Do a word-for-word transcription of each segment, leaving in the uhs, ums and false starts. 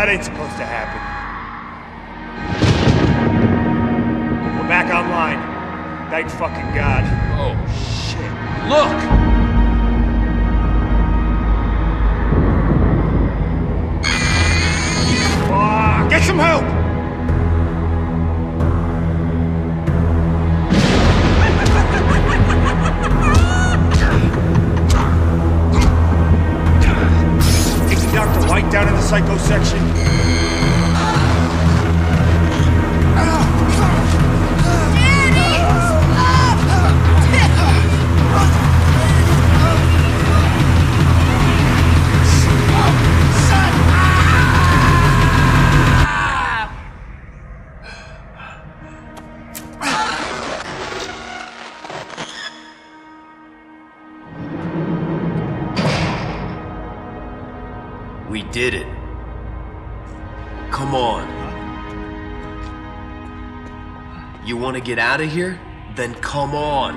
That ain't supposed to happen. We're back online. Thank fucking God. Oh, shit. Look! Oh, get some help! Take Doctor White down in the psycho section. We did it. Come on. You want to get out of here? Then come on.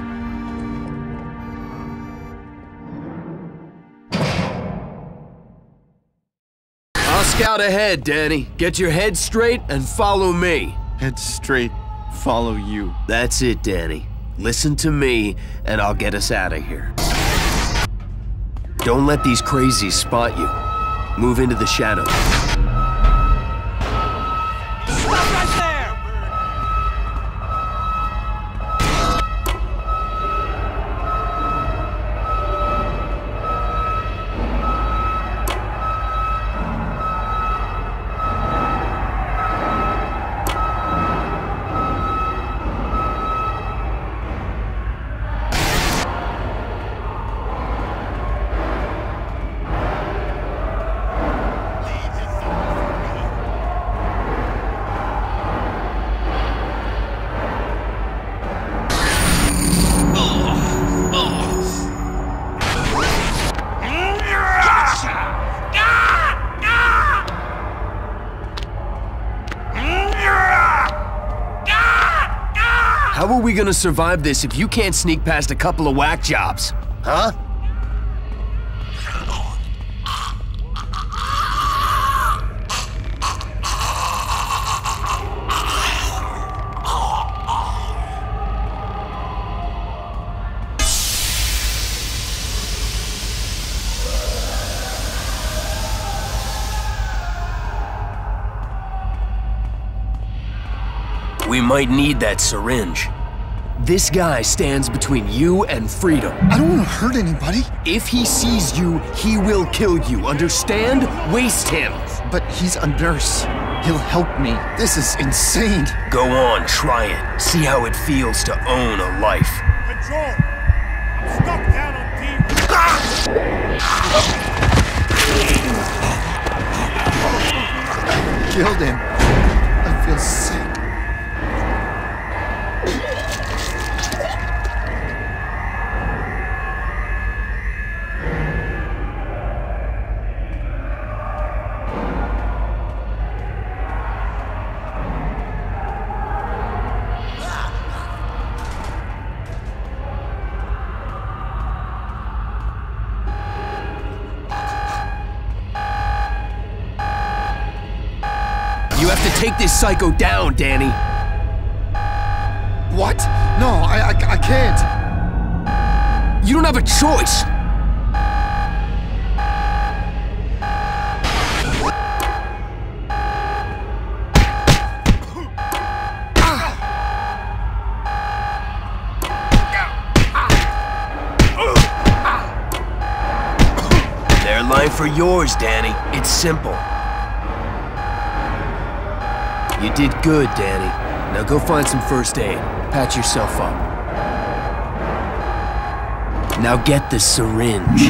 I'll scout ahead, Danny. Get your head straight and follow me. Head straight, follow you. That's it, Danny. Listen to me, and I'll get us out of here. Don't let these crazies spot you. Move into the shadows. Stop right there! How are we gonna survive this if you can't sneak past a couple of whack jobs? Huh? We might need that syringe. This guy stands between you and freedom. I don't want to hurt anybody. If he sees you, he will kill you, understand? Waste him. But he's a nurse. He'll help me. This is insane. Go on, try it. See how it feels to own a life. Control! I'm stuck down on team. Killed him. I feel sick. You have to take this psycho down, Danny. What? No, I, I, I can't. You don't have a choice. Their life or yours, Danny. It's simple. You did good, Danny. Now go find some first aid. Patch yourself up. Now get the syringe.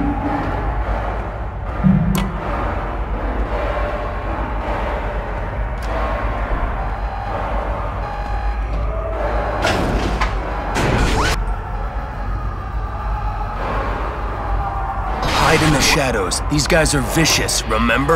Hide in the shadows. These guys are vicious, remember?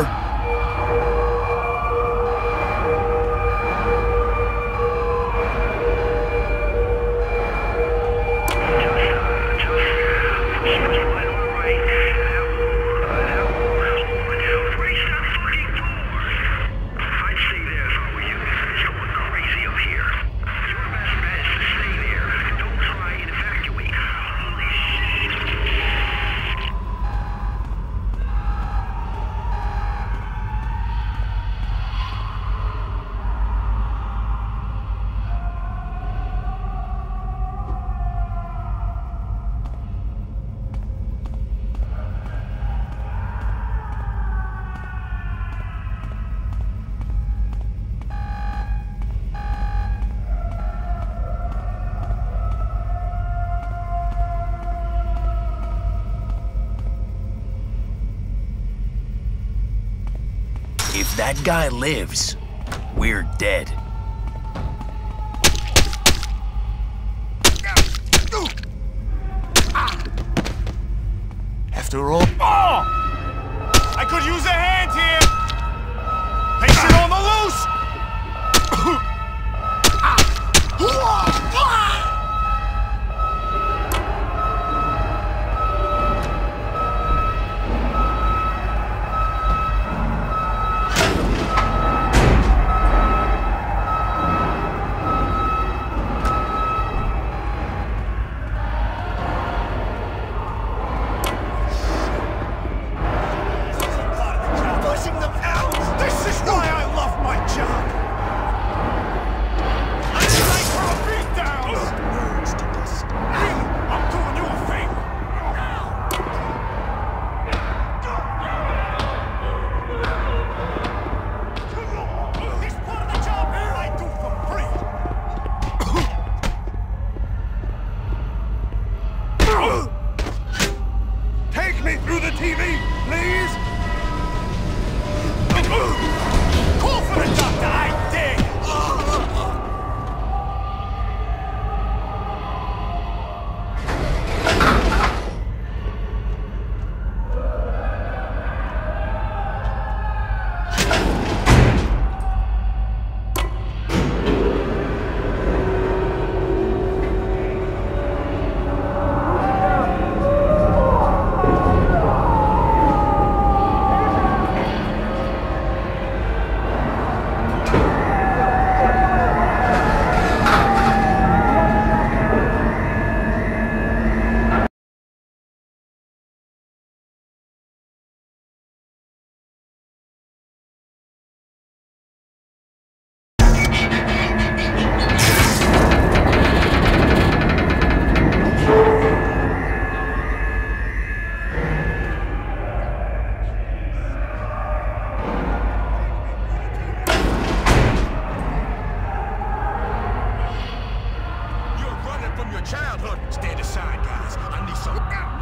If that guy lives, we're dead. After all... Oh! I could use a hand here! Patient on the loose! Take me through the T V, please! Call for the doctor, I dare you! Childhood. Stand aside, guys. I need some.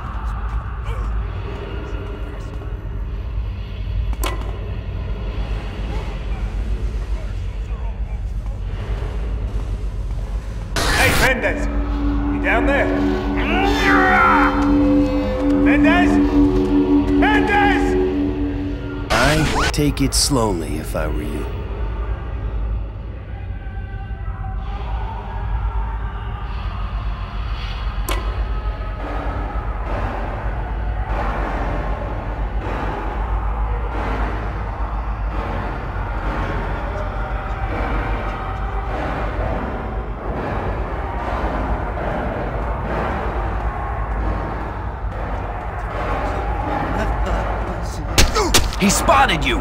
Hey, Mendez! You down there? Mendez? Mendez! I'd take it slowly if I were you. He spotted you!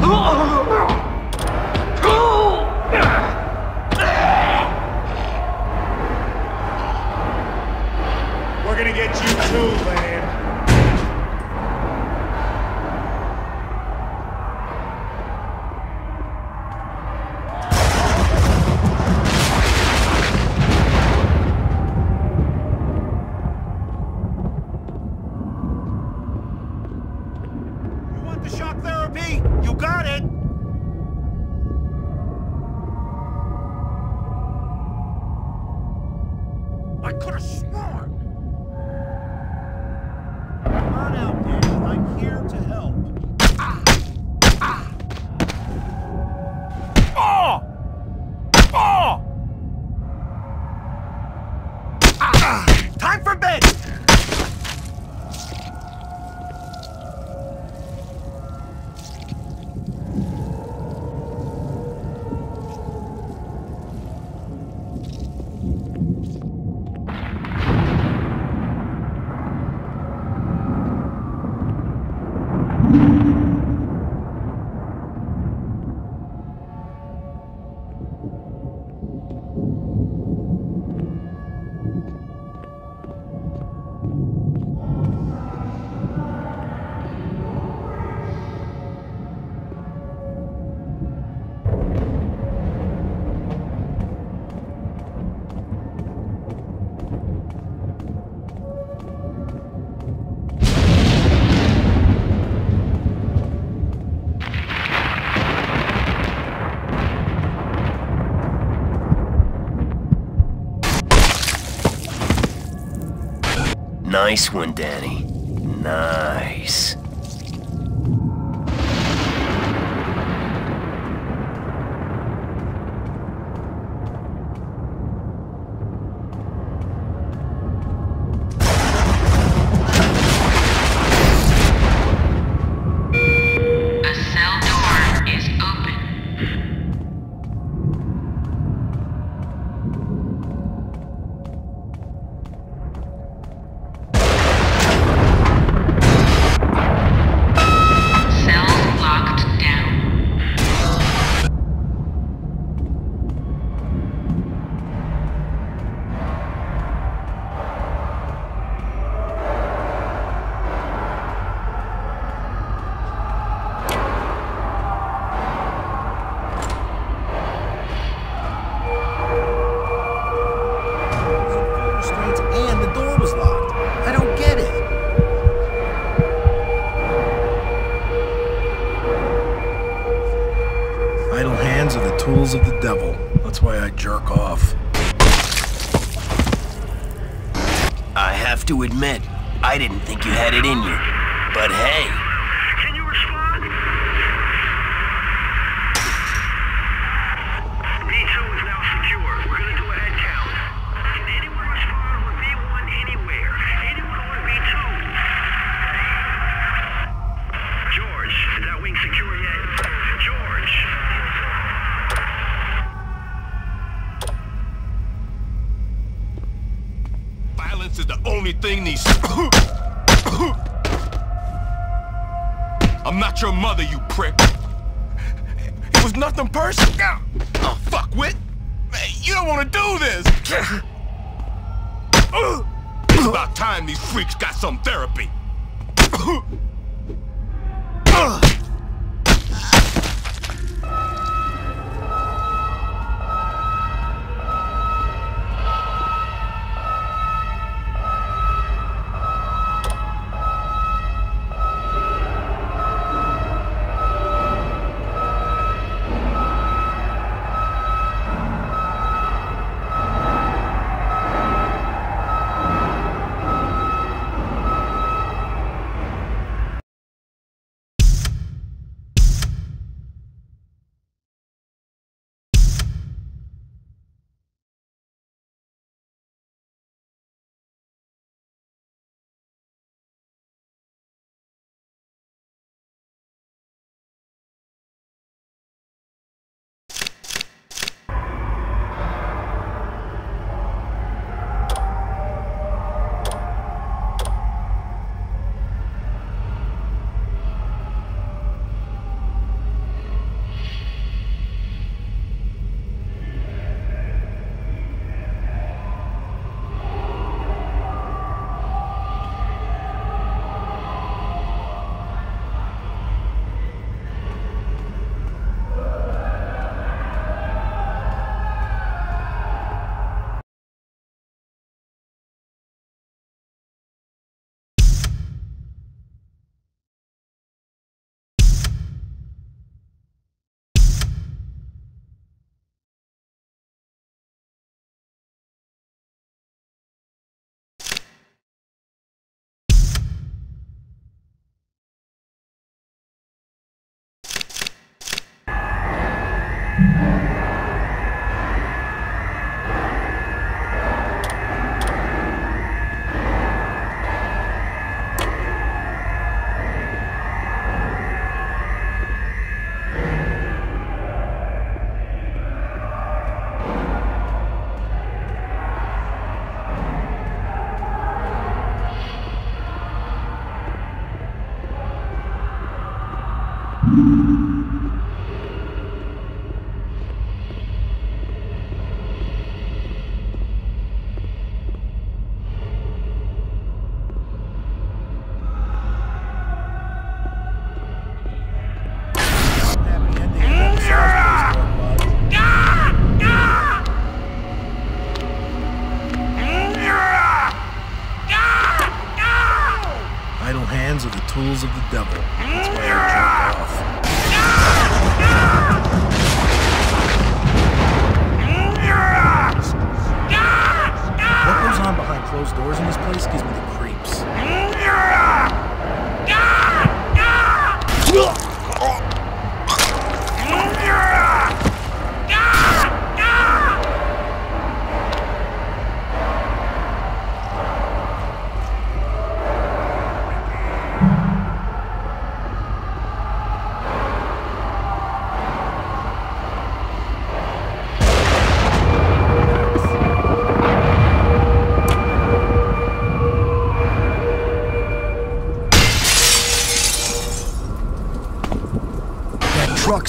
We're gonna get you too, man. You want the shock therapy? You got it! I could have sworn! Come on out, Danny. I'm here to help. Ah! Ah! Oh! Oh! Ah! Time for bed! Nice one, Danny. Nice. The cell door is open. And the door was locked. I don't get it. Idle hands are the tools of the devil. That's why I jerk off. I have to admit, I didn't think you had it in you. But hey, Can you respond? B two is now secure. We're gonna do a head count. Can anyone respond with B one anywhere? Anyone on B two? George, is that wing secure yet? George! Violence is the only thing these... I'm not your mother, you prick. It was nothing personal. Oh, fuck, Wit. Man, you don't want to do this. It's about time these freaks got some therapy.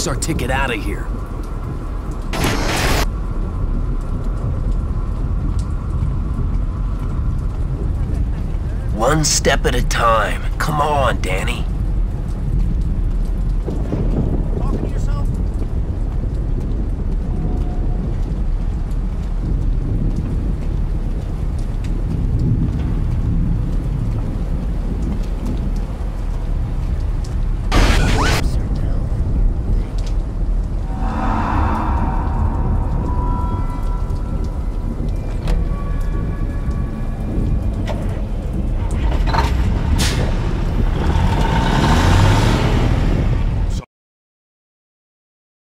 our ticket out of here. One step at a time. Come on, Danny.